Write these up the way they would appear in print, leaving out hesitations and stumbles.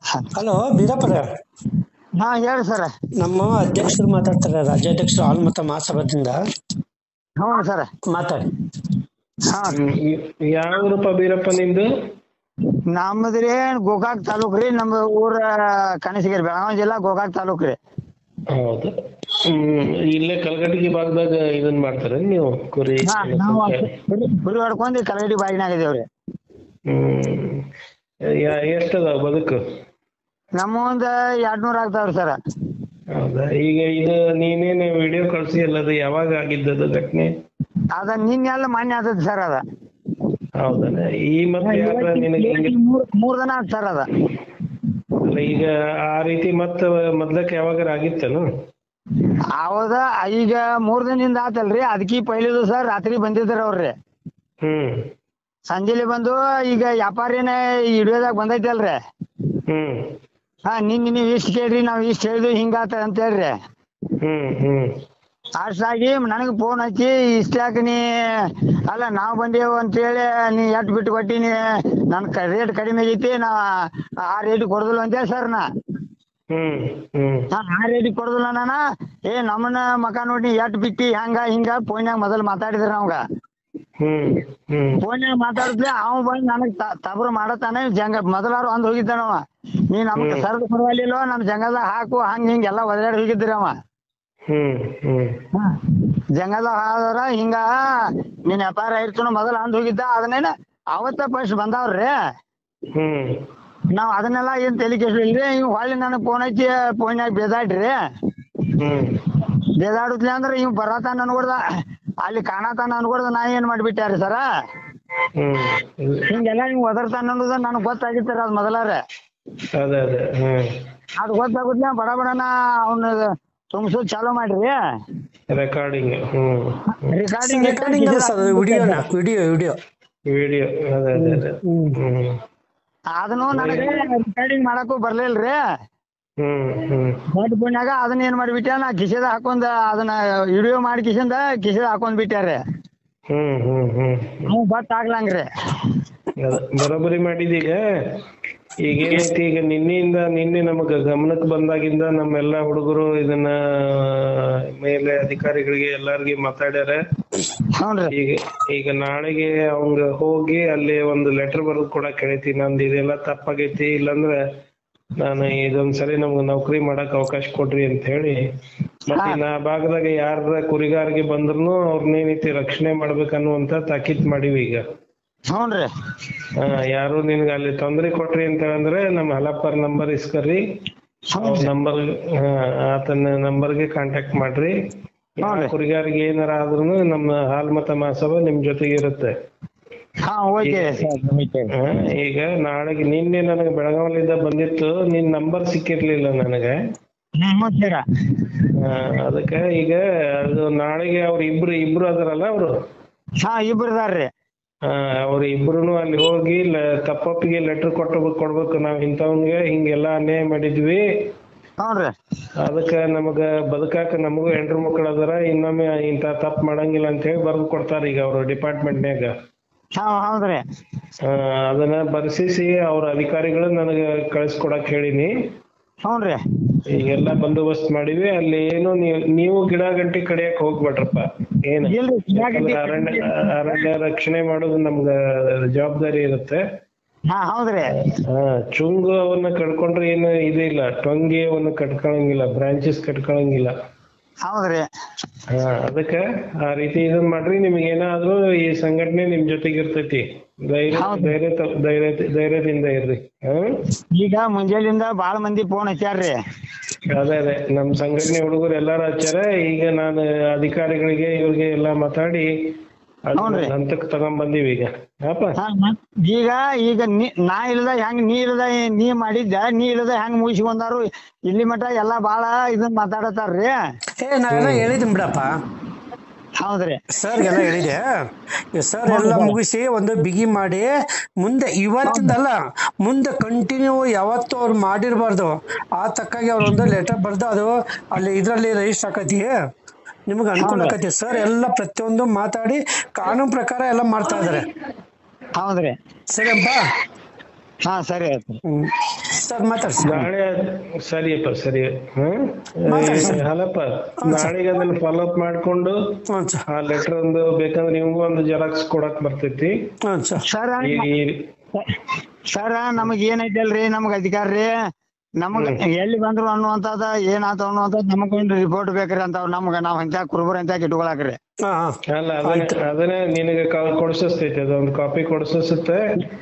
Hello ಬೀರಪ್ಪರ, ಹಾ ಹೇಳಿ sir. ನಮ್ಮ ಅಧ್ಯಕ್ಷರು ಮಾತಾಡ್ತಾರೆ, ರಾಜ್ಯಾಧ್ಯಕ್ಷರು ಆಲ್ಮತ ಮಹಾಸಭಾದಿಂದ. ಹ್ಞೂ ಸರ್. ಮಾತಾಡಿ. ಹಾ ಯಾವ್ರಪ್ಪ ಬೀರಪ್ಪ ನಿಂದು? ನಮ್ಮದ್ರಿ ಗೋಕಾಕ್ ತಾಲೂಕ್ ರೀ. ನಮ್ದು ಊರ ಕನಸಗಿರಿ, ಬೆಳಗಾವಿ ಜಿಲ್ಲಾ ಗೋಕಾಕ್ ತಾಲೂಕ್ ರೀ. ಹೌದು. ಇಲ್ಲೇ ಕಲ್ಗಟ್ಟಿಗೆ ಭಾಗದಾಗ ಇದನ್ ಮಾಡ್ತಾರೆ ನೀವು ಕುರಿ? ಹಾ, ನಾವು ಕುರಿ ಹೊಡ್ಕೊಂಡ್ ಕಲಗಡಿ ಬಾಗಿನಾಗ ಇದೇವ್ರಿ. ಎಷ್ಟದ ಬದುಕು? ನಮ್ಮ ಒಂದ್ 200 ಆಗ್ತಾವ್ರಿ ಸರ್. ಹೌದಾ? ಈಗ ಇದು ನೀನೇನು ವಿಡಿಯೋ ಕಳ್ಸಿ ಅಲ್ಲದು ಯಾವಾಗ ಆಗಿದ್ದದು ಘಟನೆ? ಅದ ನಿನ್ನೆಲ್ಲ ಮಾನ್ಯ ಆತದ ಸರ್. ಅದ ಹೌದಾ? ಈ ಮತ್ತೆ ಯಾರ ನಿನಗೆ ಮೂರ್ ದಿನ ಆತ್ ಸರ್. ಅದ ಅಲ್ಲ, ಈಗ ಆ ರೀತಿ ಮತ್ತ ಮೊದ್ಲಕ್ಕೆ ಯಾವಾಗ ಆಗಿತ್ತನು? ಹೌದ, ಈಗ 3 ದಿನದಿಂದ ಆತಲ್ರಿ. ಅದಕ್ಕಿ ಪೈಲಿದು ಸರ್ ರಾತ್ರಿ ಬಂದಿದ್ರ ಅವ್ರಿ. ಸಂಜೆಲಿ ಬಂದು ಈಗ ವ್ಯಾಪಾರಿನ ಹಿಡಿಯೋದಾಗ ಬಂದೈತಲ್ರಿ. ಹಾ, ನೀವ್ ಇಷ್ಟ ಕೇಳ್ರಿ, ನಾವ್ ಇಷ್ಟ ಹೇಳಿದ್ವಿ, ಹಿಂಗಾತ ಅಂತ ಹೇಳ್ರಿ. ಅಷ್ಟಾಗಿ ನನಗ್ ಫೋನ್ ಹಚ್ಚಿ, ಇಷ್ಟಾಕ ನೀ ಅಲ್ಲ ನಾವ್ ಬಂದೇವು ಅಂತ ಹೇಳಿ ನೀ ಎಟ್ ಬಿಟ್ಟು ಕೊಟ್ಟಿನಿ, ನನ್ ರೇಟ್ ಕಡಿಮೆ ಆಗೈತಿ, ನಾ ಆ ರೇಟ್ ಕೊಡುದಿಲ್ಲ ಅಂತ ಹೇಳಿ ಸರ್. ಆ ರೇಟ್ ಕೊಡುದಿಲ್ಲ ನಾನ. ನಮ್ಮನ್ನ ಮಕ ನೋಡಿ ಎಟ್ ಬಿಟ್ಟಿ ಹಂಗ ಹಿಂಗ ಫೋನ್ಯಾಗ ಮೊದಲ್ ಮಾತಾಡಿದ್ರ ನಮ್ಗ. ಫೋನ್ಯಾಗ ಮಾತಾಡಿದ್ಲೆ ಅವ ಬಂದ್ ನನಗ್ ತಬ್ರು ಮಾಡತಾನೆ. ಮೊದಲಾರು ಅಂದ್ ಹೋಗಿದ್ದಾನವ, ನೀ ನಮ್ಗ ಸರ್ದ್ ಪರವಾಗಿಲ್ಲ, ನಮ್ ಜಂಗದ ಹಾಕು ಹಂಗ ಹಿಂಗ ಎಲ್ಲಾ ಒದರಾಡಿ ಹೋಗಿದ್ರಿ ಅವ. ಜಂಗದ ಹಾದ್ರ ಹಿಂಗ ನೀನ್ ವ್ಯಾಪಾರ ಇರ್ತನ ಮೊದಲ ಅಂದ್ ಹೋಗಿದ್ದ. ಅದನ್ನೇನ ಅವತ್ತ ಫಸ್ಟ್ ಬಂದಾವ್ರಿ. ನಾವ್ ಅದನ್ನೆಲ್ಲ ಏನ್ ತಲೆ ಕೆಡಿಸ್ಲಿಲ್ರಿ. ಇವ್ ಹೊಳ್ಳಿ ನನಗ್ ಫೋನ್ ಹಚ್ಚಿ ಫೋನ್ಯಾಗ ಬೇದಾಡ್ರಿ. ಬೇದಾಡುದ್ಲಿ ಅಂದ್ರ ಇವ್ ಬರತಾನ ಅನ್ಕೊಡ್ದ, ಅಲ್ಲಿ ಕಾಣತಾನ ಅನ್ಕೊಡ್ದ. ನಾ ಏನ್ ಮಾಡ್ಬಿಟ್ಟಾರಿ ಸರ, ಹಿಂಗೆಲ್ಲಾ ನೀವ್ ಒದರ್ತಾನ ಅನ್ನೋದ ನನಗ್ ಗೊತ್ತಾಗಿತ್ತಾರ. ಅದ್ ಮೊದಲಾರ ಅದ್ ಗೊತ್ತಾಗುದ್ಲ ಬಡ ಬಡನ ಅವ್ನ ತುಂಬಿಸೋದ್ ಚಾಲೂ ಮಾಡ್ರಿ. ರೆಕಾರ್ಡಿಂಗ್ ವಿಡಿಯೋ ಅದನ್ನು ನನಗೆ ರೆಕಾರ್ಡಿಂಗ್ ಮಾಡಕ್ಕೂ ಬರ್ಲಿಲ್ರಿ. ದೊಡ್ಡ ಪುಣ್ಯಾಗ ಅದನ್ನ ಏನ್ ಮಾಡ್ಬಿಟ್ಟ, ನಾ ಕಿಸೆದ ಹಾಕೊಂಡ್ ಅದನ್ನ ವಿಡಿಯೋ ಮಾಡಿ ಕಿಸೆದ ಹಾಕೊಂಡ್ ಬಿಟ್ಟಾರಿ. ಗೊತ್ತಾಗ್ಲಂಗ್ರಿ. ಬರೋಬ್ಬರಿ ಮಾಡಿದೀಗ. ಈಗ ಏನೈತಿ, ಈಗ ನಿನ್ನೆ ನಮಗ ಗಮನಕ್ಕೆ ಬಂದಾಗಿಂದ ನಮ್ಮೆಲ್ಲಾ ಹುಡುಗರು ಇದನ್ನ ಮೇಲೆ ಅಧಿಕಾರಿಗಳಿಗೆ ಎಲ್ಲಾರ್ಗಿ ಮಾತಾಡ್ಯಾರ. ಈಗ ನಾಳೆಗೆ ಅವಂಗ ಹೋಗಿ ಅಲ್ಲಿ ಒಂದು ಲೆಟರ್ ಬರೆದು ಕೊಡಕ್ ಹೇಳ್ತಿ, ನಂದು ಇದೆಲ್ಲ ತಪ್ಪಾಗೈತಿ, ಇಲ್ಲಾಂದ್ರ ನಾನು ಇದೊಂದ್ಸರಿ ನಮ್ಗ ನೌಕರಿ ಮಾಡಕ್ ಅವಕಾಶ ಕೊಡ್ರಿ ಅಂತ ಹೇಳಿ. ಮತ್ತೆ ಆ ಭಾಗದಾಗ ಯಾರ ಕುರಿಗಾರಿಗೆ ಬಂದ್ರು ಅವ್ರನ್ನೇನೈತಿ ರಕ್ಷಣೆ ಮಾಡ್ಬೇಕನ್ನುವಂತ ತಾಕೀತ್ ಮಾಡಿವಿ ಈಗ. ಯಾರು ನಿನ್ಗ ಅಲ್ಲಿ ತೊಂದ್ರೆ ಕೊಟ್ರಿ ಅಂತ ಹೇಳಿದ್ರೆ ನಮ್ಮ ಹಲಪ್ಪರ್ ನಂಬರ್ ಇಸ್ಕರ್ರಿ, ಆತನ ನಂಬರ್ಗೆ ಕಾಂಟ್ಯಾಕ್ಟ್ ಮಾಡ್ರಿ. ಕುರಿಗಾರಿಗೆ ಏನಾರ ಆದ್ರೂ ನಮ್ಮ ಹಾಲ್ಮತ ಮಹಾಸಭಾ ನಿಮ್ ಜೊತೆಗೆ ಇರುತ್ತೆ. ಈಗ ನಾಳೆಗೆ ನಿನ್ನೆ ನನಗೆ ಬೆಳಗಾವಿಲಿಂದ ಬಂದಿತ್ತು, ನಿನ್ ನಂಬರ್ ಸಿಕ್ಕಿರ್ಲಿಲ್ಲ ನನಗೆ. ಅದಕ್ಕ ಈಗ ಅದು ನಾಳೆಗೆ ಅವ್ರ ಇಬ್ರು ಅದಾರಲ್ಲ ಅವ್ರು. ಇಬ್ರದಾರ್ರಿ. ಅವ್ರ ಇಬ್ರುನು ಅಲ್ಲಿ ಹೋಗಿ ತಪ್ಪಪ್ಪಿಗೆ ಲೆಟರ್ ಕೊಡ್ಬೇಕು, ನಾವ್ ಇಂಥವಂಗೆ ಹಿಂಗೆಲ್ಲಾ ಅನ್ಯಾಯ ಮಾಡಿದ್ವಿ, ಅದಕ್ಕ ನಮಗ ಬದುಕಾಕ ನಮಗೂ ಹೆಂಡ್ರು ಮಕ್ಳು ಅದಾರ, ಇನ್ನೊಮ್ಮೆ ಇಂತ ತಪ್ಪು ಮಾಡಂಗಿಲ್ಲ ಅಂತ ಹೇಳಿ ಬರ್ದು ಕೊಡ್ತಾರ ಈಗ ಅವ್ರ ಡಿಪಾರ್ಟ್ಮೆಂಟ್ನ್ಯಾಗ. ಅದನ್ನ ಬರ್ಸಿಸಿ ಅವ್ರ ಅಧಿಕಾರಿಗಳು ನನಗ ಕಳ್ಸಿಕೊಡಕ್ ಹೇಳಿನಿ. ಈಗೆಲ್ಲಾ ಬಂದೋಬಸ್ತ್ ಮಾಡಿವಿ. ಅಲ್ಲಿ ಏನು ನೀವು ಗಿಡ ಗಂಟಿ ಕಡಿಯಕ್ ಹೋಗ್ಬೇಡ್ರಪ್ಪ. ಏನ್ ಅರಣ್ಯ ರಕ್ಷಣೆ ಮಾಡೋದು ನಮ್ಗ ಜವಾಬ್ದಾರಿ ಇರುತ್ತೆ. ಚುಂಗು ಅವನ್ನ ಕಡ್ಕೊಂಡ್ರೆ ಏನು ಇದಿಲ್ಲ, ಟೊಂಗಿ ಅವನ್ನ ಕಟ್ಕೊಳಂಗಿಲ್ಲ, ಬ್ರಾಂಚಸ್ ಕಟ್ಕೊಳಂಗಿಲ್ಲ. ಅದಕ್ಕ ಆ ರೀತಿ ಇದನ್ ಮಾಡ್ರಿ. ನಿಮ್ಗೆ ಏನಾದ್ರೂ ಈ ಸಂಘಟನೆ ನಿಮ್ ಜೊತೆಗೆ ಇರ್ತೈತಿ. ಧೈರ್ಯದಿಂದ ಇರ್ರಿ. ಈಗ ಮುಂಜಾನಿಂದ ಬಾಳ ಮಂದಿ ಫೋನ್ ಹಚ್ಚಾರ್ರಿ. ಅದೇ ನಮ್ ಸಂಘಟನೆ ಹುಡುಗರು ಎಲ್ಲಾರು ಹಚ್ಚಾರ. ಈಗ ನಾನು ಅಧಿಕಾರಿಗಳಿಗೆ ಇವ್ರಿಗೆ ಎಲ್ಲಾ ಮಾತಾಡಿ ಹಂತಕ್ ತಗೊಂಡ್ ಬಂದೀವಿ ಈಗ. ಈಗ ನಾ ಇಲ್ಲದ ಹೆಂಗ್ ನೀ ಮಾಡಿದ್ದ, ನೀ ಇಲ್ಲದ ಹೆಂಗ್ ಮುಗಿಸ್ಕೊಂಡಾರು ಇಲ್ಲಿ ಮಠ ಎಲ್ಲಾ ಬಾಳ ಇದನ್ ಮಾತಾಡತಾರ್ರಿ. ನಾವೆಲ್ಲ ಹೇಳಿದ್ವಿ ಬಿಡಪ್ಪ. ಸರ್ಗೆಲ್ಲ ಹೇಳಿದೆ. ಸರ್ ಎಲ್ಲ ಮುಗಿಸಿ ಒಂದು ಬಿಗಿ ಮಾಡಿ, ಮುಂದೆ ಇವತ್ತಿಂದಲ್ಲ, ಮುಂದೆ ಕಂಟಿನ್ಯೂ ಯಾವತ್ತು ಅವ್ರು ಮಾಡಿರ್ಬಾರ್ದು. ಆ ತಕ್ಕಾಗಿ ಅವ್ರ ಒಂದು ಲೆಟರ್ ಬರ್ದು ಅದು ಅಲ್ಲಿ ಇದ್ರಲ್ಲಿ ರಿಜಿಸ್ಟರ್ ಆಕತಿ, ನಿಮ್ಗೆ ಅನುಕೂಲ ಆಕತಿ. ಸರ್ ಎಲ್ಲ ಪ್ರತಿಯೊಂದು ಮಾತಾಡಿ ಕಾನೂನು ಪ್ರಕಾರ ಎಲ್ಲ ಮಾಡ್ತಾ ಇದಾರೆ. ಸರಿ ಅಪ್ಪ. ಸರಿ ಆಯ್ತು. ಸರ್ ಮಾತಾಡ್ಸಿ. ನಾಳೆ ಸರಿಯಪ್ಪ ಸರಿ. ಅಲ್ಲಪ್ಪ ನಾಳೆಗೆ ಅದನ್ನ ಫಾಲೋ ಅಪ್ ಮಾಡ್ಕೊಂಡು ಆ ಲೆಟರ್ ಒಂದು ಬೇಕಂದ್ರೆ ನಿಮ್ಗೂ ಒಂದು ಜೆರಾಕ್ಸ್ ಕೊಡಕ್ ಬರ್ತೈತಿ. ಸರ್ ನಮಗ್ ಏನೈತಲ್ರಿ ನಮಗ್ ಅಧಿಕಾರ ರೀ, ನಮಗ್ ಎಲ್ಲಿ ಬಂದ್ರು ಅನ್ನುವಂತದ ಏನಾತ ಅನ್ನುವಂತದ್ ನಮಗೊಂದು ರಿಪೋರ್ಟ್ ಬೇಕ್ರಿ ಅಂತ ನಾವ್ ಅಂತ ಕುರುಬರ್ ಅಂತ ಇಟ್ಕೊಳಕ್ರಿ. ಅಲ್ಲ ಅದನ್ನೇ ನಿನಗೆ ಕೊಡ್ಸಸ್ತೈತಿ, ಅದೊಂದು ಕಾಪಿ ಕೊಡ್ಸತ್ತೆ.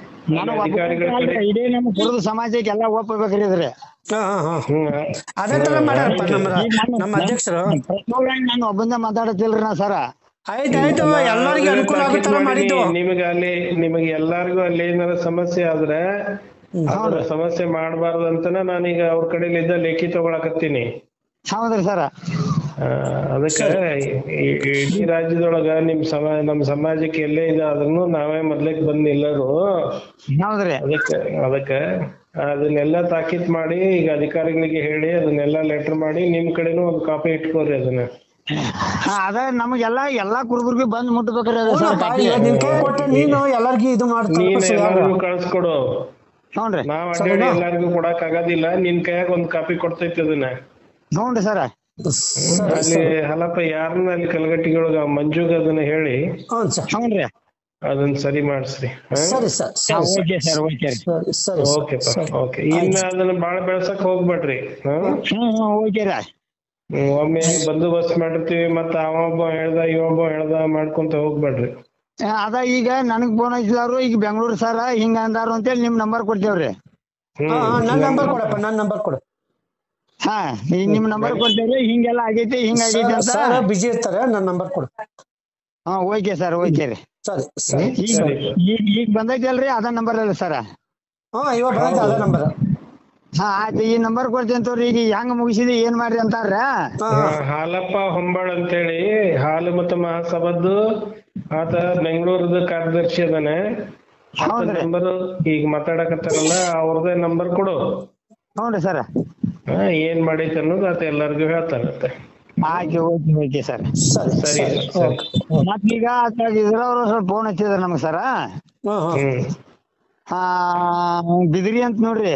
ಇಡೀ ನಮ್ ಕುರುಬ ಸಮಾಜಕ್ಕೆ ಎಲ್ಲಾ ಒಪ್ಪಬೇಕ್ರಿ ಇದ್ರಿ. ಅದೇ ತರ ಮಾಡ್ಯಾರಪ್ಪ ನಮ್ಮ ಅಧ್ಯಕ್ಷರು. ನಾನು ಒಬ್ಬಂದ ಮಾತಾಡತಿಲ್ರಿ ನಾ ಸರ. ಆಯ್ತಾಯ್ತು, ಎಲ್ಲರಿಗೂ ಅನುಕೂಲ ಆಗೋ ತರ ಮಾಡಿದ್ದು. ನಿಮಗೆ ಎಲ್ಲಾರ್ಗು ಅಲ್ಲಿ ಏನಾರ ಸಮಸ್ಯೆ ಆದ್ರೆ ಸಮಸ್ಯೆ ಮಾಡಬಾರ್ದು ಅಂತನ ನಾನೀಗ ಅವ್ರ ಕಡೆಲಿದ್ದ ಲೇಖಿ ತಗೊಳಕತ್ತೀನಿ. ಹೌದ್ರಿ ಸರ. ಅದಕ್ಕ ಇಡೀ ರಾಜ್ಯದೊಳಗ ನಮ್ ಸಮಾಜಕ್ಕೆ ಎಲ್ಲೇ ಇದೆ ಅದನ್ನು ನಾವೇ ಮೊದ್ಲಕ್ ಬಂದ್ ನಿಲ್ಲರು. ಅದಕ್ಕ ಅದನ್ನೆಲ್ಲ ತಾಕೀತ್ ಮಾಡಿ ಈಗ ಅಧಿಕಾರಿಗಳಿಗೆ ಹೇಳಿ ಅದನ್ನೆಲ್ಲ ಲೆಟರ್ ಮಾಡಿ ನಿಮ್ ಕಡೆನೂ ಒಂದು ಕಾಪಿ ಇಟ್ಕೋರಿ ಅದನ್ನ. ಅದ ನಮಗೆಲ್ಲಾ ಎಲ್ಲಾ ಕುರುಬರ್ಗಿ ಬಂದ್ ಮುಟ್ಬೇಕ್ರಿ. ನೀನು ಎಲ್ಲರಿಗೂ ಇದು ಎಲ್ಲರಿಗೂ ಕಳ್ಸ್ಕೊಡು. ಹ್ಞೂನ್ರಿ. ನಾವ್ ಅಡ್ಡಾಡಿ ಎಲ್ಲಾರ್ಗು ಕೊಡಕ್ ಆಗೋದಿಲ್ಲ, ನಿನ್ ಕೈಯಾಗ ಒಂದ್ ಕಾಪಿ ಕೊಡ್ತೈತಿ ಅದನ್ನ. ಹ್ಞೂನ್ರಿ ಸರ. ಅಲ್ಲಿ ಹಲಪ ಯಾರನ್ನ ಅಲ್ಲಿ ಕಲಗಟ್ಟಿಗಳೊಳಗ ಮಂಜುಗ ಅದನ್ನ ಹೇಳಿ ಅದನ್ನ ಸರಿ ಮಾಡ್ಸ್ರಿ. ಓಕೆ. ಇನ್ನ ಅದನ್ನ ಬಾಳ ಬೆಳ್ಸಕ್ ಹೋಗ್ಬೇಡ್ರಿ. ಒಮ್ಮೆ ಬಂದೋಬಸ್ತ್ ಮಾಡಿರ್ತೀವಿ ಮತ್ತ ಅವೊಬ್ಬ ಹೇಳ್ದ ಇವೊಬ್ಬ ಹೇಳ್ದ ಮಾಡ್ಕೊಂತ ಹೋಗ್ಬೇಡ್ರಿ. ಅದ ಈಗ ನನಗ್ ಫೋನ್ ಹಚ್ಚಿದಾರು ಈಗ ಬೆಂಗಳೂರು ಸರ ಹಿಂಗ ಅಂದಾರು ಅಂತೇಳಿ ನಿಮ್ ನಂಬರ್ ಕೊಡ್ತೇವ್ರಿ. ನನ್ ನಂಬರ್ ಕೊಡಪ್ಪ, ನನ್ ನಂಬರ್ ಕೊಡು. ಈಗ ನಿಮ್ ನಂಬರ್ ಕೊಡ್ತೇವ್ರಿ, ಹಿಂಗೆಲ್ಲ ಆಗೈತಿ ಹಿಂಗಾಗೈತಿ ಅಂತ. ಬಿಜಿ ಇರ್ತಾರೆ, ನನ್ ನಂಬರ್ ಕೊಡು. ಓಕೆ ಸರ್, ಓಕೆ ರೀ. ಈಗ ಬಂದೈತಿ ಅಲ್ರಿ ಅದ ನಂಬರ್ ಅಲ್ಲ ಸರ? ಅದ ನಂಬರ್. ಆಯ್ತು, ಈ ನಂಬರ್ ಕೊಡ್ತೇನೆ ತೋರಿ. ಈಗ ಹೆಂಗ ಮುಗಿಸಿದಿ ಏನ್ ಮಾಡ್ರಿ ಅಂತಾರ. ಹಾಲಪ್ಪ ಹೊಂಬಾಳ್ ಅಂತೇಳಿ ಹಾಲು ಮತ್ತು ಮಹಾಸಭದ್ದು ಆತ ಬೆಂಗಳೂರದ ಕಾರ್ಯದರ್ಶಿ ಅದಾನೆ. ನಂಬರ್ ಈಗ ಮಾತಾಡಕತ್ತಾರಲ್ಲ ಅವ್ರದೇ ನಂಬರ್ ಕೊಡು. ಹ್ಞೂ ಸರ್. ಏನ್ ಮಾಡೈತಿ ಅನ್ನೋದು ಆತ ಎಲ್ಲರಿಗೂ ಹೇಳ್ತಾರತ್ತೆ. ಆಯ್ತು, ಓಕೆ ಸರ್. ಸರಿ. ಮತ್ತೀಗ ಇದ್ರವ್ರು ಸ್ವಲ್ಪ ಫೋನ್ ಹಚ್ಚಿದಾರ ನಮಗ್ ಸರ. ಬಿದಿರಿ ಅಂತ ನೋಡ್ರಿ.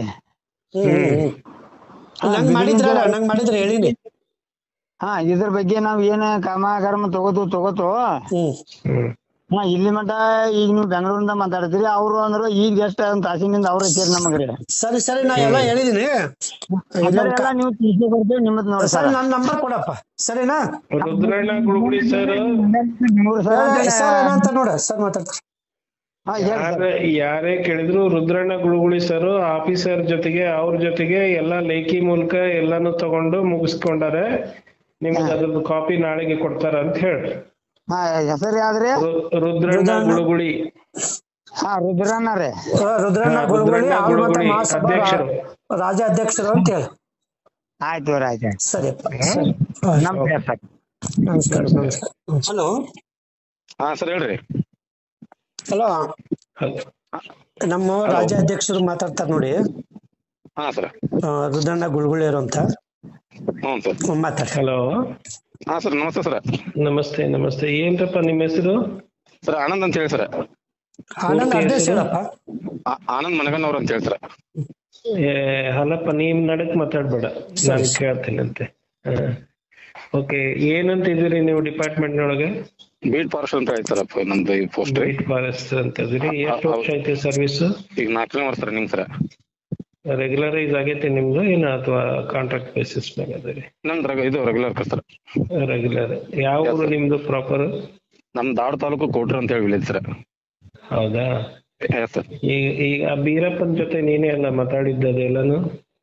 ಮಾಡಿದ್ರ ಹೇಳಿನಿ. ಇದ್ರ ಬಗ್ಗೆ ನಾವ್ ಏನ ಕರ್ಮ ತಗೋತು ಇಲ್ಲಿ ಮಟ ಈಗ ನೀವು ಬೆಂಗಳೂರಿಂದ ಮಾತಾಡ್ತೀರಿ. ಅವ್ರು ಅಂದ್ರು ಈಗ ಎಷ್ಟ ತಾಸಿನಿಂದ ಅವ್ರ ಹಚ್ಚಾರ ನಮಗ್ರಿ. ಸರಿ ನಾ ಎಲ್ಲ ಹೇಳಿದೀನಿ. ನೀವು ತಿಳಿಸಿ ಕೊಡ್ತೀವಿ ನಿಮ್ಮದ್ ನೋಡಿ ಸರ್. ನನ್ ನಂಬರ್ ಕೊಡಪ್ಪ, ಸರಿನಾ? ರುದ್ರಣ್ಣ ಗುಳುಗುಳಿ ಸರ್ ಅಂತ ನೋಡ ಸರ್ ಮಾತಾಡ್ತಾರೆ. ಯಾರೇ ಕೇಳಿದ್ರು ರುದ್ರಣ್ಣ ಗುಳುಗುಳಿ ಸರ್ ಆಫೀಸರ್ ಜೊತೆಗೆ ಅವ್ರ ಜೊತೆಗೆ ಎಲ್ಲಾ ಲೇಖಿ ಮೂಲಕ ಎಲ್ಲಾನು ತಗೊಂಡು ಮುಗಿಸ್ಕೊಂಡಾರೆ. ನಿಮ್ಗೆ ಅದ್ರದ್ದು ಕಾಪಿ ನಾಳೆಗೆ ಕೊಡ್ತಾರ ಅಂತ ಹೇಳ್ರಿ. ಹೆಸರು ಯಾವ್ದ್ರಿ? ರುದ್ರಣ್ಣ ಗುಳುಗುಳಿ. ರುದ್ರಣ್ಣ ರೀ. ರುದ್ರಣ್ಣ ಗುಳುಗುಳಿ ಅಧ್ಯಕ್ಷರು, ರಾಜ್ಯಾಧ್ಯಕ್ಷರು ಅಂತ ಹೇಳಿ. ಆಯ್ತು ಆಯ್ತು. ಸರಿಯಪ್ಪ. ನಮಸ್ಕಾರ. ಹಲೋ. ಸರ್ ಹೇಳ್ರಿ. ಹಲೋ, ನಮ್ಮ ರಾಜ್ಯಾಧ್ಯಕ್ಷರು ಮಾತಾಡ್ತಾರ ನೋಡಿ. ರುದ್ರಣ್ಣ ಗುಳುಗುಳಿಯರು ಅಂತ ಮಾತಾಡ. Hello. Sir namaste sir. Namaste. ಏನ್ರಪ್ಪ ನಿಮ್ಮ ಹೆಸರು? ಸರ್ ಆನಂದ್ ಅಂತ ಹೇಳಿ ಸರ್. ಆನಂದ್ ಅಡ್ರೆಸ್ ಹೇಳಪ್ಪ. ಆನಂದ್ ಮನಗನ್ನವ್ರ ಅಂತ ಹೇಳಿ ಸರ್. ಅಲ್ಲಪ್ಪ ನೀವ್ ನಡಕ್ ಮಾತಾಡ್ಬೇಡ, ನಾನು ಕೇಳ್ತೀನಂತೆ. ಓಕೆ, ಏನಂತ ಇದೀರಿ ನೀವು ಡಿಪಾರ್ಟ್ಮೆಂಟ್ ನೊಳಗೆ? ಬೀಟ್ ಫಾರೆಸ್ಟ್ ಅಂತ ಹೇಳ್ತಾರಪ್ಪ ನಮ್ದು ಈ ಪೋಸ್ಟ್. ಬೀಟ್ ಫಾರೆಸ್ಟ್ ಅಂತ ಇದೀರಿ. ಎಷ್ಟು ವರ್ಷ ಐತಿ ಸರ್ವಿಸ್? ಈಗ 4ನೇ ವರ್ಷ ರನ್ನಿಂಗ್ ಸರ್. ರೆಗ್ಯುಲರೈಸ್ ಆಗೈತೆ ನಿಮ್ದು ಏನ ಅಥವಾ ಕಾಂಟ್ರಾಕ್ಟ್ ಬೇಸಿಸ್ ಮೇಲೆ ಅದರಿ? ನಮ್ದು ಇದು ರೆಗ್ಯುಲರ್ ಸರ್. ರೆಗ್ಯುಲರ್. ಯಾವ ಊರು ನಿಮ್ದು ಪ್ರಾಪರ್? ನಮ್ ದಾಡ್ ತಾಲೂಕು ಕೋಟ್ರಿ ಅಂತ ಹೇಳಿ ವಿಲೇಜ್ ಸರ್. ಹೌದಾ? ಈಗ ಬೀರಪ್ಪನ ಜೊತೆ ನೀನೇ ಅಲ್ಲ ಮಾತಾಡಿದ್ದದು ಎಲ್ಲಾನು?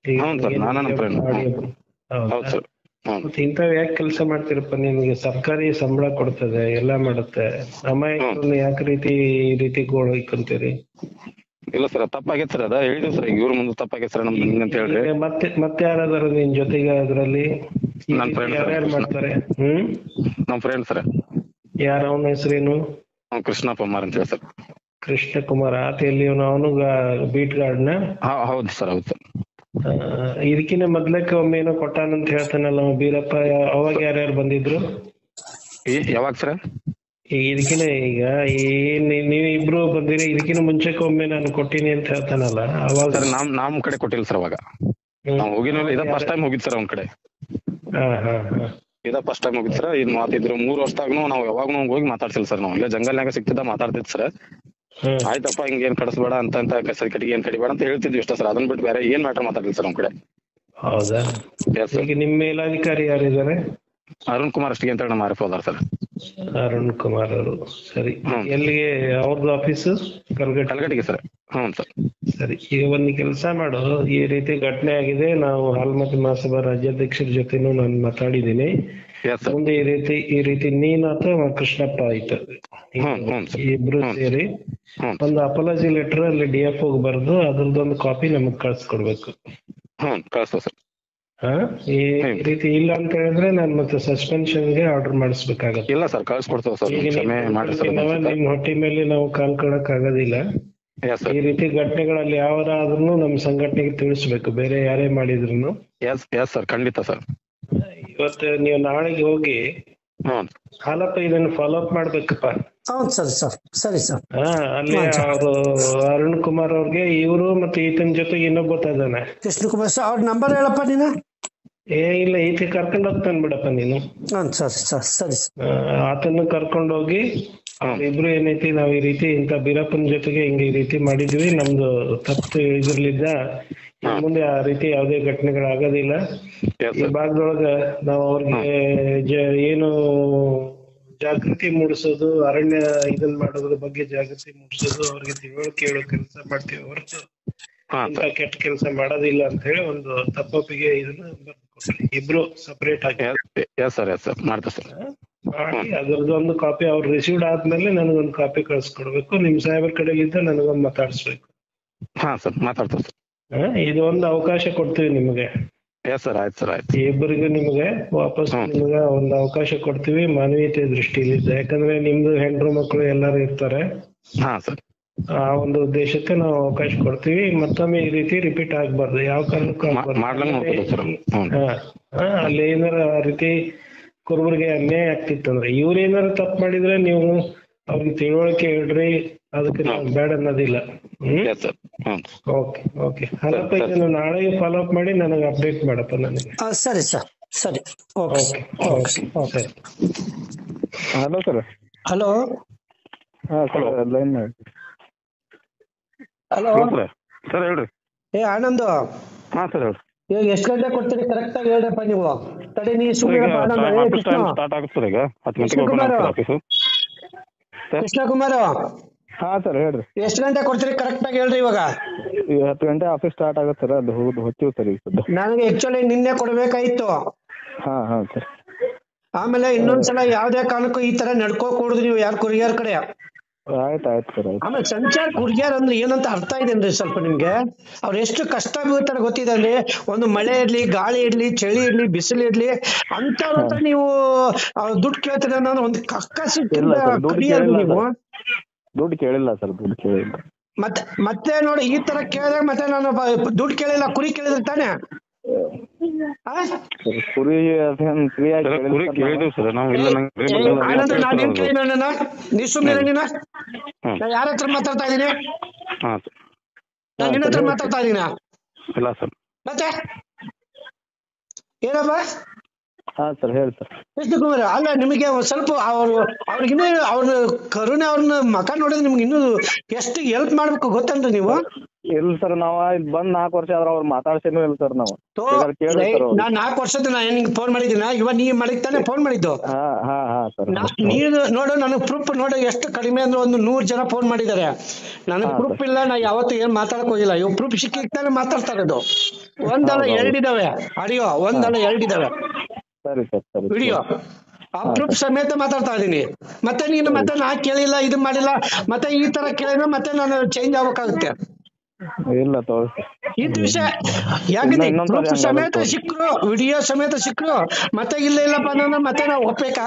ಇಂಥವ್ ಯಾಕೆ ಕೆಲಸ ಮಾಡ್ತಿರಪ್ಪ? ನಿಮ್ಗೆ ಸರ್ಕಾರಿ ಸಂಬಳ ಕೊಡ್ತದೆ, ಎಲ್ಲಾ ಮಾಡುತ್ತೆ, ಅಮಾಯಕರನ್ನ ಯಾಕೆ ಈ ರೀತಿ ಗೋಳೈಕಂತೀರಿ? ಇಲ್ಲ ಸರ್, ತಪ್ಪಾಗೈತೆ ಸರ್. ಅದ ಹೇಳಿದ್ವಿ ಸರ್, ಇವ್ರ ಮುಂದೆ ತಪ್ಪಾಗೈತೆ ಸರ್ ನಮ್ದು ಅಂತ ಹೇಳ್ರಿ. ಮತ್ತೆ ಯಾರಾದಾರ ನಿನ್ ಜೊತೆಗೆ ಅದ್ರಲ್ಲಿ? ನನ್ ಫ್ರೆಂಡ್ ಯಾರ್ಯಾರು ಮಾಡ್ತಾರೆ? ನಮ್ ಫ್ರೆಂಡ್ ಸರ್. ಯಾರ ಅವನ ಹೆಸರೇನು? ಕೃಷ್ಣ ಕುಮಾರ್ ಅಂತ ಹೇಳಿ ಸರ್. ಕೃಷ್ಣ ಕುಮಾರ್. ಆತ ಎಲ್ಲಿ ಅವನು ಬೀಟ್ ಗಾರ್ಡ್ನ? ಹೌದು ಸರ್, ಹೌದು ಸರ್. ಇದಕ್ಕಿನ್ನ ಮೊದ್ಲಕ್ಕೆ ಒಮ್ಮೆ ಏನೋ ಕೊಟ್ಟಾನಂತ ಹೇಳ್ತಾನಲ್ಲ ಬೀರಪ್ಪ. ಅವಾಗ ಯಾರ್ಯಾರು ಬಂದಿದ್ರು? ಯಾವಾಗ ಸರ್? ಈಗ ಇದಕ್ಕಿನ ಈಗ ನೀವ್ ಇಬ್ರು ಬಂದಿರಿ, ಇದಕ್ಕಿನ ಮುಂಚೆಕೊಮ್ಮೆ ನಾನು ಕೊಟ್ಟಿನಿ ಅಂತ ಹೇಳ್ತಾನಲ್ಲ ಅವಾಗ. ಸರ್ ನಮ್ ಕಡೆ ಕೊಟ್ಟಿಲ್ಲ ಸರ್ ಅವಾಗ. ನಾವ್ ಹೋಗಿನ ಇದ ಫಸ್ಟ್ ಟೈಮ್ ಹೋಗಿದ್ ಸರ್ ಅವ್ನ ಕಡೆ. ಇದ ಫಸ್ಟ್ ಟೈಮ್ ಹೋಗಿದ್ ಸರ್. ಇದ್ ಮಾತಿದ್ರು 3 ವರ್ಷದಾಗ್ನು ನಾವ್ ಯಾವಾಗ್ನು ಹೋಗಿ ಮಾತಾಡ್ಸಿಲ್ಲ ಸರ್. ನಾವ್ ಇಲ್ಲೇ ಜಂಗಲ್ನಾಗ ಸಿಕ್ತಿದ್ದ ಮಾತಾಡ್ತಿದ್ ಸರ್. ಆಯ್ತಪ್ಪ ಹಿಂಗೇನ್ ಕಡಿಸ್ಬೇಡ ಅಂತ ಕಸದ ಕಟ್ಟಿಗೆ ಏನ್ ಕಡಿಬೇಡ ಅಂತ ಹೇಳ್ತಿದ್ವಿ ಅಷ್ಟೇ ಸರ್. ಅದನ್ನ ಬಿಟ್ಟು ಬೇರೆ ಏನ್ ಮ್ಯಾಟರ್ ಮಾತಾಡಿಲ್ಲ ಸರ್ ಅವ್ನ ಕಡೆ. ಹೌದಾ? ಈಗ ನಿಮ್ ಮೇಲಾಧಿಕಾರಿ ಯಾರಿದ್ದಾರೆ? ಅರುಣ್ ಕುಮಾರ್ ಅಷ್ಟಿಗೆ ಅಂತ ನಮ್ಮ ಆರ್ಎಫ್ ಹೋದಾರ ಸರ್. ಅರುಣ್ ಕುಮಾರ್ ಅವರು. ಸರಿ, ಎಲ್ಲಿಗೆ ಅವ್ರದ್ದು ಆಫೀಸು? ಕಲ್ಗಟ್ಟಿಗೆ ಸರ್. ಹ್ಞೂ ಸರ್. ಸರಿ, ಈಗ ಒಂದು ಕೆಲಸ ಮಾಡು. ಈ ರೀತಿ ಘಟನೆ ಆಗಿದೆ, ನಾವು ಹಾಲ್ಮತಿ ಮಹಾಸಭಾ ರಾಜ್ಯಾಧ್ಯಕ್ಷರ ಜೊತೆನೂ ನಾನು ಮಾತಾಡಿದ್ದೀನಿ. ಮುಂದೆ ಈ ರೀತಿ ನೀನ್ ಅಥವಾ ಕೃಷ್ಣಪ್ಪ ಆಯ್ತು ಇಬ್ರು ಸೇರಿ ಒಂದು ಅಪಾಲಜಿ ಲೆಟರ್ ಅಲ್ಲಿ DFO ಬರೆದು ಅದ್ರದ್ದೊಂದು ಕಾಪಿ ನಮಗ್ ಕಳ್ಸ್ಕೊಡ್ಬೇಕು. ಈ ರೀತಿ ಇಲ್ಲ ಅಂತ ಹೇಳಿದ್ರೆ ನಾನು ಮತ್ತೆ ಸಸ್ಪೆನ್ಷನ್ಗೆ ಆರ್ಡರ್ ಮಾಡಿಸ್ಬೇಕಾಗತ್ತೆ. ಇಲ್ಲ ಸರ್, ಕಳ್ಸ್ಕೊಡ್ತೇವೆ ಸರ್. ನಿಮ್ ಹೊಟ್ಟೆ ಮೇಲೆ ನಾವು ಕಾಲ್ಕೊಳಕ್ ಆಗೋದಿಲ್ಲ. ಈ ರೀತಿ ಘಟನೆಗಳಲ್ಲಿ ಯಾವ್ದಾದ್ರು ನಮ್ ಸಂಘಟನೆಗೆ ತಿಳಿಸ್ಬೇಕು, ಬೇರೆ ಯಾರೇ ಮಾಡಿದ್ರು. ಸರ್, ಖಂಡಿತ ಸರ್. ಇವತ್ತು ನೀವು ನಾಳೆಗೆ ಹೋಗಿ ಹಾಲಪ್ಪ ಇದನ್ನು ಫಾಲೋ ಅಪ್ ಮಾಡ್ಬೇಕಪ್ಪ. ಹೌದು ಸರ್. ಸರಿ ಸರ್. ಅಲ್ಲಿ ಅವರು ಅರುಣ್ ಕುಮಾರ್ ಅವ್ರಿಗೆ ಇವರು ಮತ್ತೆ ಈತನ ಜೊತೆಗೆ ಇನ್ನೊಬ್ಬ ಇದ್ದಾನೆ, ಕೃಷ್ಣ ಕುಮಾರ್ ಸರ್. ಅವ್ರ ನಂಬರ್ ಹೇಳಪ್ಪ ನೀನು. ಇಲ್ಲ, ಈತ ಕರ್ಕೊಂಡ್ ಹೋಗ್ತಾನೆ ಬಿಡಪ್ಪ ನೀನು. ಸರಿ. ಆತನ ಕರ್ಕೊಂಡೋಗಿ ಇಬ್ರು ಏನೈತಿ ನಾವ್ ಈ ರೀತಿ ಇಂತ ಬೀರಪ್ಪನ ಜೊತೆಗೆ ಹಿಂಗ ಈ ರೀತಿ ಮಾಡಿದ್ವಿ, ನಮ್ದು ತಪ್ಪು ಇದ್ರಲಿದ್ದ ಮುಂದೆ ಆ ರೀತಿ ಯಾವ್ದೇ ಘಟನೆಗಳಾಗೋದಿಲ್ಲ. ಈ ಭಾಗದೊಳಗ ನಾವು ಅವ್ರಿಗೆ ಏನು ಜಾಗೃತಿ ಮೂಡಿಸೋದು, ಅರಣ್ಯ ಇದನ್ ಮಾಡೋದ್ರ ಬಗ್ಗೆ ಜಾಗೃತಿ ಮೂಡಿಸೋದು, ಅವ್ರಿಗೆ ತಿಳುವಳಿಕೆ ಹೇಳೋ ಕೆಲಸ ಮಾಡ್ತೀವಿ ಹೊರತು ಇಂತ ಕೆಟ್ಟ ಕೆಲಸ ಮಾಡೋದಿಲ್ಲ ಅಂತ ಹೇಳಿ ಒಂದು ತಪ್ಪೊಪ್ಪಿಗೆ ಇದನ್ನ ಬರ್ಕೊಡ್ರಿ ಇಬ್ರು ಸಪರೇಟ್ ಆಗಿ. ಮಾಡಿ ಅದ್ರದ್ದು ಒಂದು ಕಾಪಿ ಅವ್ರು ರಿಸೀವ್ಡ್ ಆದ್ಮೇಲೆ ನನಗೊಂದು ಕಾಪಿ ಕಳ್ಸಿಕೊಡ್ಬೇಕು. ನಿಮ್ ಸಾಹೇಬರ್ ಕಡೆಲಿದ್ದ ನನಗೊಂದು ಮಾತಾಡ್ಸ್ಬೇಕು. ಇದು ಒಂದು ಅವಕಾಶ ಕೊಡ್ತೀವಿ ನಿಮಗೆ. ಇಬ್ಬರಿಗೂ ನಿಮ್ಗೆ ವಾಪಸ್ ನಿಮ್ಗೆ ಒಂದು ಅವಕಾಶ ಕೊಡ್ತೀವಿ ಮಾನವೀಯತೆ ದೃಷ್ಟಿಯಿಂದ. ಯಾಕಂದ್ರೆ ನಿಮ್ದು ಹೆಂಡ್ರು ಮಕ್ಕಳು ಎಲ್ಲಾರು ಇರ್ತಾರೆ. ಆ ಒಂದು ಉದ್ದೇಶಕ್ಕೆ ನಾವು ಅವಕಾಶ ಕೊಡ್ತೀವಿ. ಮತ್ತೊಮ್ಮೆ ಈ ರೀತಿ ರಿಪೀಟ್ ಆಗ್ಬಾರ್ದು, ಯಾವ ಕಾರಣಕ್ಕೂ ಅಲ್ಲಿ ಏನಾರ ಆ ರೀತಿ ಕುರುಬರಿಗೆ ಅನ್ಯಾಯ ಆಗ್ತಿತ್ತಂದ್ರೆ, ಇವ್ರೇನಾರ ತಪ್ಪು ಮಾಡಿದ್ರೆ ನೀವು ಅವ್ರಿಗೆ ತಿಳುವಳಿಕೆ ಹೇಳ್ರಿ, ಅದಕ್ಕೆ ನಾವು ಬೇಡ ಅನ್ನೋದಿಲ್ಲ. ಓಕೆ ಹಾಲಪ್ಪ, ಇದನ್ನು ನಾಳೆ ಫಾಲೋ ಅಪ್ ಮಾಡಿ ನನಗೆ ಅಪ್ಡೇಟ್ ಮಾಡಪ್ಪ ನನಗೆ. ಸರಿ ಸರ್. ಸರಿ. ಸರಿ. Hello sir. Hello. Hello sir, ಹೇಳ್ರಿ. ಆನಂದ್. ಈಗ ಎಷ್ಟು ಗಂಟೆ ಕೊಡ್ತೀರಿ ಕರೆಕ್ಟ್ ಆಗಿ ಹೇಳ್ರಪ್ಪ ನೀವು. ತಡಿ ನೀ ಸುಮ್ಮನೆ ಕೃಷ್ಣ ಕುಮಾರ್. ಹಾ ಸರ್, ಹೇಳ್ರಿ. ಎಷ್ಟು ಗಂಟೆ ಕೊಡ್ತೀರಿ ಕರೆಕ್ಟ್ ಆಗಿ ಹೇಳ್ರಿ. ಇವಾಗ 10 ಗಂಟೆ ಆಫೀಸ್ ಸ್ಟಾರ್ಟ್ ಆಗುತ್ತೆ ಸರ್. ಅದು ಹೊತ್ತೀವಿ ಸರ್ ಈಗ. ನನಗೆ ಆಕ್ಚುಲಿ ನಿನ್ನೆ ಕೊಡ್ಬೇಕಾಯ್ತು. ಹಾ ಸರ್. ಆಮೇಲೆ ಇನ್ನೊಂದ್ಸಲ ಯಾವ್ದೇ ಕಾರಣಕ್ಕೂ ಈ ತರ ನಡ್ಕೋಕೂಡುದು ನೀವು ಯಾರು ಕುರಿಯರ್ ಕಡೆ. ಆಯ್ತು ಸರ್. ಆಮೇಲೆ ಸಂಚಾರ ಕುರಿಯರ್ ಅಂದ್ರೆ ಏನಂತ ಅರ್ಥ ಇದೇನ್ರಿ ಸ್ವಲ್ಪ ನಿಮ್ಗೆ? ಅವ್ರು ಎಷ್ಟು ಕಷ್ಟ ಬೀಳ್ತಾರೆ ಗೊತ್ತಿದೆ ಅಂದ್ರೆ. ಒಂದು ಮಳೆ ಇರ್ಲಿ, ಗಾಳಿ ಇರ್ಲಿ, ಚಳಿ ಇರ್ಲಿ, ಬಿಸಿಲು ಇರ್ಲಿ, ಅಂತವ್ರ ಹತ್ರ ನೀವು ದುಡ್ಡು ಕೇಳ್ತೀರ ಅನ್ನೋ ಒಂದು ಕಕ್ಕಸಿ ನೀವು. ದುಡ್ಡು ಕೇಳಿಲ್ಲ ಸರ್, ದುಡ್ಡು ಕೇಳಿಲ್ಲ. ಮತ್ತೆ ನೋಡಿ ಈ ತರ ಕೇಳಿದಾಗ ಮತ್ತೆ ನಾನು ದುಡ್ಡು ಕೇಳಿಲ್ಲ, ಕುರಿ ಕೇಳಿದ್ರೆ ತಾನೆ. ಕುರಿ ನಾನೇನ್ ಕೇಳಿನ ನೀ ಸುಮ್ಮನೆ ನೀನ? ಯಾರ ಹತ್ರ ಮಾತಾಡ್ತಾ ಇದೀನಿ? ನಾನು ನಿನ್ನ ಹತ್ರ ಮಾತಾಡ್ತಾ ಇದೀನ? ಮತ್ತೆ ಏನಪ್ಪ? ಹಾ ಸರ್, ಹೇಳಿ ಸರ್. ಕೃಷ್ಣಕುಮಾರ್, ಅಲ್ಲ ನಿಮಗೆ ಸ್ವಲ್ಪ ಅವ್ರಿಗಿನ್ನ ಅವ್ರ ಕರುಣೆ, ಅವ್ರನ್ನ ಮಕ ನೋಡಿದ್ರೆ ನಿಮ್ಗೆ ಇನ್ನೂ ಎಷ್ಟು ಹೆಲ್ಪ್ ಮಾಡ್ಬೇಕು ಗೊತ್ತಂದ್ರೆ ನೀವು. ಇಲ್ಲ ಸರ್, ನಾವ್ ಇಲ್ಲಿ ಬಂದ್ 4 ವರ್ಷ ಆದ್ರ ಅವ್ರು ಮಾತಾಡ್ಸೇನೂ ಇಲ್ಲ ಸರ್. ನಾವು ನಾನ್ 4 ವರ್ಷದ ನಿಂಗೆ ಫೋನ್ ಮಾಡಿದ್ದೀನ, ಇವಾಗ ನೀ ಮಾಡಿಕ್ ತಾನೆ ಫೋನ್ ಮಾಡಿದ್ದು. ನೀನು ನೋಡು, ನನಗ್ ಪ್ರೂಫ್ ನೋಡು ಎಷ್ಟು ಕಡಿಮೆ ಅಂದ್ರೆ ಒಂದು 100 ಜನ ಫೋನ್ ಮಾಡಿದ್ದಾರೆ. ನನಗ್ ಪ್ರೂಫ್ ಇಲ್ಲ, ನಾ ಯಾವತ್ತು ಏನ್ ಮಾತಾಡಕ್ ಹೋಗಿಲ್ಲ. ಇವ್ ಪ್ರೂಫ್ ಸಿಕ್ಕಿರ್ತಾನೆ ಮಾತಾಡ್ತಾ ಇರೋದು. ಒಂದಲ್ಲ 2 ಇದಾವೆ ಆಡಿಯೋ, ಒಂದಲ್ಲ 2 ಇದಾವೆ ವಿಡಿಯೋ. ಆ ಪ್ರೂಫ್ ಸಮೇತ ಮಾತಾಡ್ತಾ ಇದೀನಿ. ಮತ್ತೆ ನೀನು ಮತ್ತೆ ನಾ ಕೇಳಿಲ್ಲ, ಇದು ಮಾಡಿಲ್ಲ, ಮತ್ತೆ ಈ ತರ ಕೇಳಿದ್ರೆ ಮತ್ತೆ ನಾನು ಚೇಂಜ್ ಆಗ್ಬೇಕಾಗುತ್ತೆ. ಇಲ್ಲ ಇದು ವಿಷಯ ಯಾಕಂದ್ರೆ ಪ್ರೂಫ್ ಸಮೇತ ಸಿಕ್ರು, ವಿಡಿಯೋ ಸಮೇತ ಸಿಕ್ರು, ಮತ್ತೆ ಇಲ್ಲಪ್ಪ ಅಂದ್ರೆ ಮತ್ತೆ ನಾವು ಒಪ್ಬೇಕಾ?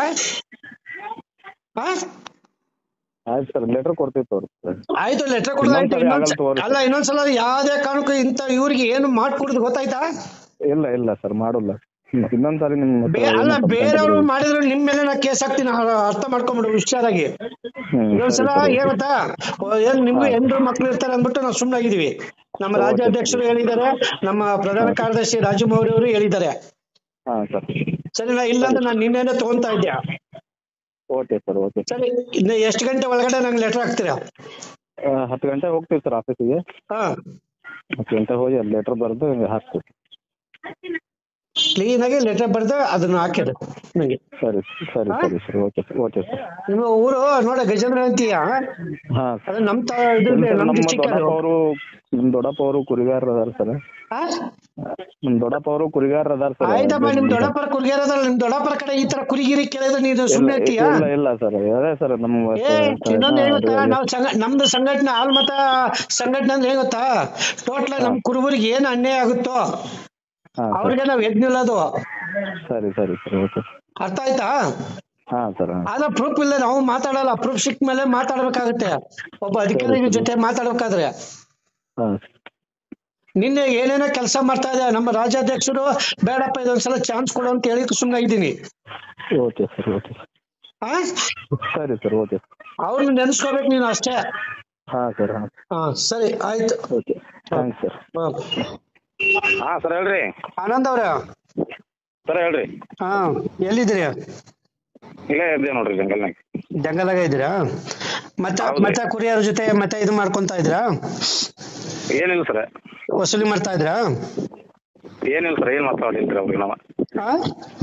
ಲೆಟರ್ ಕೊಡ್ತೀವಿ. ಆಯ್ತು, ಲೆಟರ್ ಕೊಡೋದಾಯ್ತು. ಇನ್ನೊಂದ್ಸಲ ಯಾವ್ದೇ ಕಾರಣಕ್ಕೂ ಇಂತ ಇವ್ರಿಗೆ ಏನು ಮಾಡ್ಕೊಡುದು ಗೊತ್ತಾಯ್ತಾ? ಇಲ್ಲ ಸರ್, ಮಾಡಲ್ಲ. ಇನ್ನೊಂದ್ಸಾರಿ ನಿಮ್ ಅಲ್ಲ ಬೇರೆಯವರು ಮಾಡಿದ್ರು ನಿಮ್ ಮೇಲೆ ನಾ ಕೇಸ್ ಹಾಕ್ತೀನಿ, ಅರ್ಥ ಮಾಡ್ಕೊಂಬಿಡು ಹುಷಾರಾಗಿ. ಇನ್ನೊಂದ್ಸಲ ಏನ್ ಗೊತ್ತಾ, ಏನ್ ನಿಮ್ಗೂ ಹೆಂಡ್ರು ಮಕ್ಳು ಇರ್ತಾರೆ ಅಂದ್ಬಿಟ್ಟು ನಾವು ಸುಮ್ನಾಗಿದೀವಿ. ನಮ್ಮ ರಾಜ್ಯಾಧ್ಯಕ್ಷರು ಹೇಳಿದ್ದಾರೆ, ನಮ್ಮ ಪ್ರಧಾನ ಕಾರ್ಯದರ್ಶಿ ರಾಜು ಮೌರ್ಯ ಅವರು ಹೇಳಿದ್ದಾರೆ. ಸರಿನಾ? ಇಲ್ಲಾಂದ್ರೆ ನಾನು ನಿನ್ನೆನೆ ತಗೊಂತಾ ಇದ್ದೆ. ಓಕೆ ಸರ್, ಓಕೆ ಸರಿ, ಇನ್ನು ಎಷ್ಟು ಗಂಟೆ ಒಳಗಡೆ ನಂಗೆ ಲೆಟರ್ ಹಾಕ್ತೀರಾ? 10 ಗಂಟೆ ಹೋಗ್ತೀವಿ ಸರ್ ಆಫೀಸಿಗೆ. 10 ಗಂಟೆ ಹೋಗಿ ಅಲ್ಲಿ ಲೆಟರ್ ಬರೆದು ಹಾಕ್ತೀವಿ. ಕ್ಲೀನ್ ಆಗಿ ಲೆಟರ್ ಬರೆದು ಅದನ್ನ ಹಾಕಿದ್ರು ನಂಗೆ. ಸರಿ ಸರಿ ಸರಿ sir, okay sir, okay sir. ನಿಮ್ಮ ಊರು ನೋಡ ಗಜೇಂದ್ರ ಅಂತೀಯ? ಅದು ನಮ್ ಡಿಸ್ಟಿಕ್. ನಮ್ ದೊಡ್ಡಪ್ಪ ಅವರು ಕುರಿಗಾರ ಅದಾರ ಸರ್. ನಮ್ ದೊಡ್ಡಪ್ಪ ಅವರು ಕುರಿಗಾರ ಅದಾರ ಸರ್. ಆಯ್ತಮ್ಮ, ನಿಮ್ ದೊಡ್ಡಪ್ಪರ ಕುರಿಗಾರ ಅದಾರ. ನಿಮ್ ದೊಡ್ಡಪ್ಪರ ಕಡೆ ಈ ತರ ಕುರಿಗಿರಿ ಕೇಳಿದ್ರೆ ನೀನು ಸುಮ್ಮನೆ ಇರ್ತೀಯ? ಇಲ್ಲ ಸರ್, ಅದೇ ಸರ್ ನಮ್ಮ ಇನ್ನೊಂದು ಏನ್ ಗೊತ್ತಾ, ನಾವು ನಮ್ದು ಸಂಘಟನೆ ಆಲ್ಮತ ಸಂಘಟನೆ ಅಂದ್ರೆ ಏನ್ ಗೊತ್ತಾ, ಟೋಟಲ್ ನಮ್ ಕುರುಬರಿಗೆ ಏನ್ ಅನ್ಯಾಯ ಆಗುತ್ತೋ ಅವ್ರಿಗೆ ನಾವ್ ಎದ್ ನಿಲ್ಲೋದು. ಸರಿ ಸರಿ ಸರಿ, ಓಕೆ. ಅರ್ಥ ಆಯ್ತಾ? ಆದ್ರೆ ಪ್ರೂಫ್ ಇಲ್ಲ, ನಾವು ಮಾತಾಡಲ್ಲ. ಪ್ರೂಫ್ ಸಿಕ್ಕ ಮೇಲೆ ಮಾತಾಡ್ಬೇಕಾಗತ್ತೆ ಒಬ್ಬ ಅಧಿಕಾರಿ ಜೊತೆ ಮಾತಾಡ್ಬೇಕಾದ್ರೆ. ನಿನ್ನೆ ಏನೇನೋ ಕೆಲಸ ಮಾಡ್ತಾ ಇದೆ ನಮ್ಮ ರಾಜ್ಯಾಧ್ಯಕ್ಷರು, ಬೇಡಪ್ಪ ಇದೊಂದ್ಸಲ ಚಾನ್ಸ್ ಕೊಡು ಅಂತ ಹೇಳಿ ಸುಮ್ಮನೆ ಇದ್ದೀನಿ. Okay sir, okay. ಸರಿ ಸರ್, ಓಕೆ. ಅವ್ರನ್ನ ನೆನ್ಸ್ಕೋಬೇಕು ನೀನು ಅಷ್ಟೇ. ಸರ್. ಸರಿ, ಆಯ್ತು. Okay, thanks sir. ಸರ್ ಹೇಳ್ರಿ. ಆನಂದ್ ಅವ್ರ ಸರ್ ಹೇಳ್ರಿ. ಎಲ್ಲಿದ್ದೀರಿ? ಇಲ್ಲೇ ಇದ್ದೀವಿ ನೋಡ್ರಿ, ಜಂಗಲ್ನಾಗ ಇದ್ದೀರಾ? ಮತ್ತೆ ಕುರಿಯರ ಜೊತೆ ಮತ್ತೆ ಇದು ಮಾಡ್ಕೊಂತ ಇದ್ರಾ? ಏನಿಲ್ಲ ಸರ್. ವಸೂಲಿ ಮಾಡ್ತಾ ಇದ್ರಾ? ಏನಿಲ್ಲ ಸರ್, ಏನ್ ಮಾತಾಡಿಲ್ರಿ ಅವ್ರಿಗೆ ನಾವು.